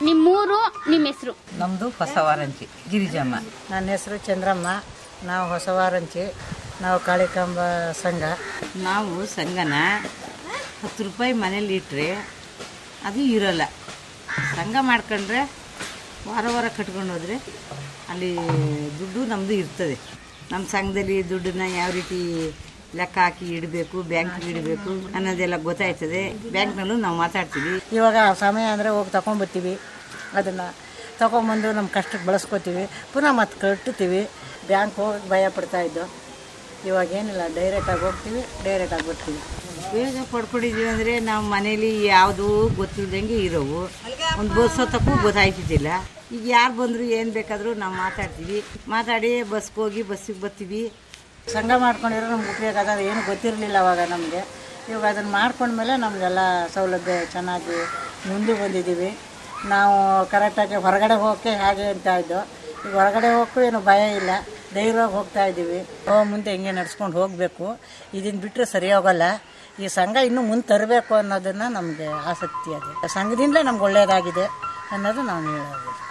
ನಿಮ್ಮೂರು, ನಿಮ್ಮ ಹೆಸರು? ನಮ್ಮದು ಹೊಸವಾರಂಚಿ, ಗಿರಿಜಮ್ಮ. ನನ್ನ ಹೆಸರು ಚಂದ್ರಮ್ಮ. ನಾವು ಹೊಸವಾರಂಚಿ. ನಾವು ಕಾಳಿಕಾಂಬ ಸಂಘ. ನಾವು ಸಂಘನ 10 ರೂಪಾಯಿ ಮನೇಲಿ ಇಟ್ಟರೆ ಅದು ಇರೋಲ್ಲ. ಸಂಘ ಮಾಡ್ಕೊಂಡ್ರೆ ವಾರ ವಾರ ಕಟ್ಕೊಂಡು ಹೋದರೆ ಅಲ್ಲಿ ದುಡ್ಡು ನಮ್ಮದು ಇರ್ತದೆ. ನಮ್ಮ ಸಂಘದಲ್ಲಿ ದುಡ್ಡನ್ನ ಯಾವ ರೀತಿ ಲೆಕ್ಕ ಹಾಕಿ ಇಡಬೇಕು, ಬ್ಯಾಂಕ್ಗೆ ಇಡಬೇಕು ಅನ್ನೋದೆಲ್ಲ ಗೊತ್ತಾಯ್ತದೆ. ಬ್ಯಾಂಕ್ನಲ್ಲೂ ನಾವು ಮಾತಾಡ್ತೀವಿ. ಇವಾಗ ಸಮಯ ಅಂದರೆ ಹೋಗಿ ತಗೊಂಬರ್ತೀವಿ. ಅದನ್ನು ತಗೊಂಬಂದು ನಮ್ಮ ಕಷ್ಟಕ್ಕೆ ಬಳಸ್ಕೋತೀವಿ. ಪುನಃ ಮತ್ತೆ ಕಟ್ತೀವಿ. ಬ್ಯಾಂಕ್ ಹೋಗಿ ಭಯ ಪಡ್ತಾಯಿದ್ದು. ಇವಾಗೇನಿಲ್ಲ, ಡೈರೆಕ್ಟಾಗಿ ಹೋಗ್ತೀವಿ, ಡೈರೆಕ್ಟಾಗಿ ಬರ್ತೀವಿ. ಬೇಗ ಪಡ್ಕೊಂಡಿದ್ದೀವಿ ಅಂದರೆ ನಾವು ಮನೇಲಿ ಯಾವುದೂ ಗೊತ್ತಿಲ್ದಂಗೆ ಇರೋವು. ಒಂದು ಬಸ್ ಹೊತ್ತಕ್ಕೂ ಗೊತ್ತಾಯ್ತಿದ್ದಿಲ್ಲ. ಈಗ ಯಾರು ಬಂದರೂ ಏನು ಬೇಕಾದರೂ ನಾವು ಮಾತಾಡಿ ಬಸ್ಗೆ ಹೋಗಿ ಬಸ್ಸಿಗೆ ಬರ್ತೀವಿ. ಸಂಘ ಮಾಡ್ಕೊಂಡಿರೋ ನಮ್ಗೆ ಉಪಯೋಗ ಅದ. ಏನು ಗೊತ್ತಿರಲಿಲ್ಲ ಅವಾಗ ನಮಗೆ. ಇವಾಗ ಅದನ್ನು ಮಾಡ್ಕೊಂಡ್ಮೇಲೆ ನಮಗೆಲ್ಲ ಸೌಲಭ್ಯ ಚೆನ್ನಾಗಿ ಮುಂದೆ ಬಂದಿದ್ದೀವಿ. ನಾವು ಕರೆಕ್ಟಾಗಿ ಹೊರಗಡೆ ಹೋಗೋಕ್ಕೆ ಹೇಗೆ ಅಂತ ಇದ್ದು, ಈಗ ಹೊರಗಡೆ ಹೋಗೋಕ್ಕೂ ಏನು ಭಯ ಇಲ್ಲ, ಧೈರ್ಯವಾಗಿ ಹೋಗ್ತಾ ಇದ್ದೀವಿ. ಮುಂದೆ ಹೆಂಗೆ ನಡ್ಸ್ಕೊಂಡು ಹೋಗಬೇಕು. ಇದನ್ನು ಬಿಟ್ಟರೆ ಸರಿ ಹೋಗಲ್ಲ. ಈ ಸಂಘ ಇನ್ನೂ ಮುಂದೆ ತರಬೇಕು ಅನ್ನೋದನ್ನು ನಮಗೆ ಆಸಕ್ತಿ ಇದೆ. ಸಂಘದಿಂದಲೇ ನಮ್ಗೆ ಒಳ್ಳೆಯದಾಗಿದೆ ಅನ್ನೋದು ನಾವು ಹೇಳೋದು.